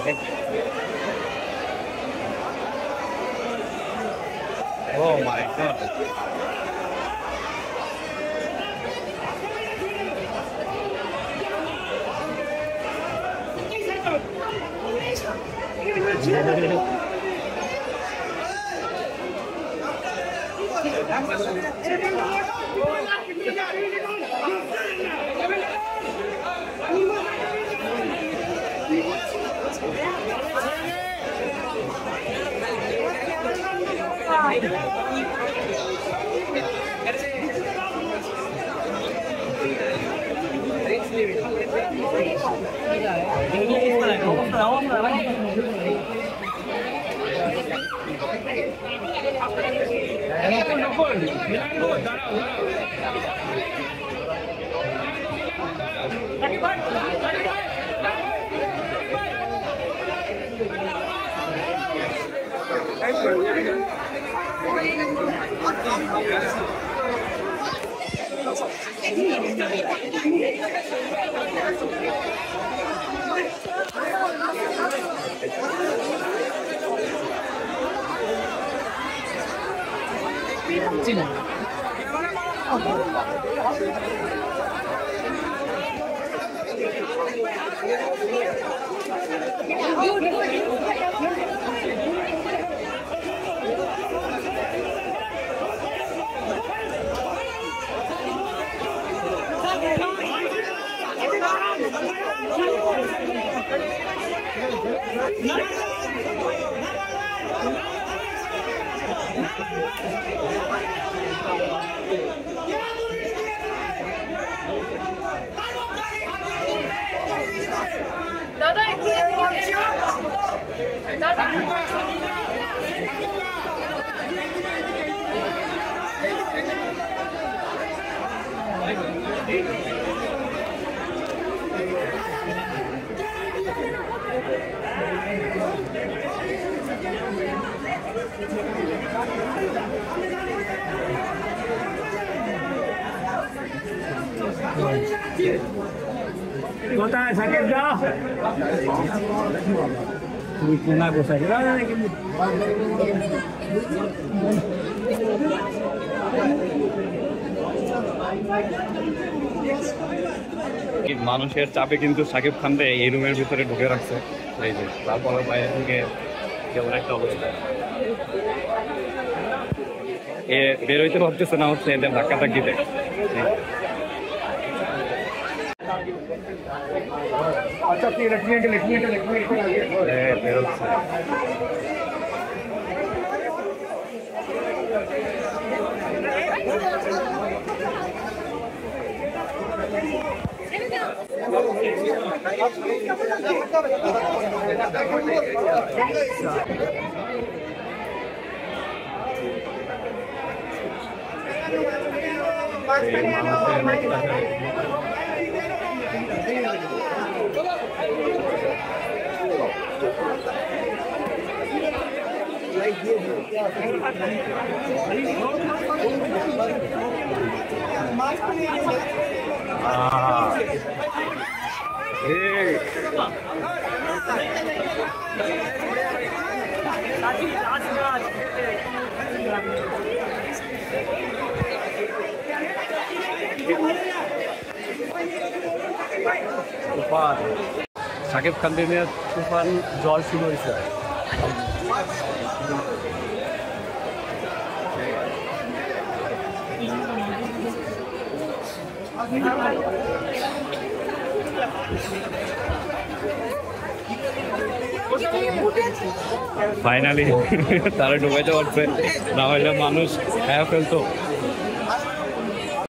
Oh my God. Kontanya sakit dah. Kuih aku sakit dah. মানুষের চাপে কিন্তু শাকিব খানকে এই রুমের ভিতরে ঢুকে রাখছে, এই যে তারপরে বাইরে থেকে কেমন একটা অবস্থা, এ বেরোইতে ভাবতেছে না, হচ্ছে এদের ধাক্কা ধাক্কিতে বেরোচ্ছে। শাকিব খান নিয়ে তুফান জল শুরু হয়েছে। ফাইনালি তারা ডুবাইতে পারছে, না হলে মানুষ খেয়ে ফেলতো।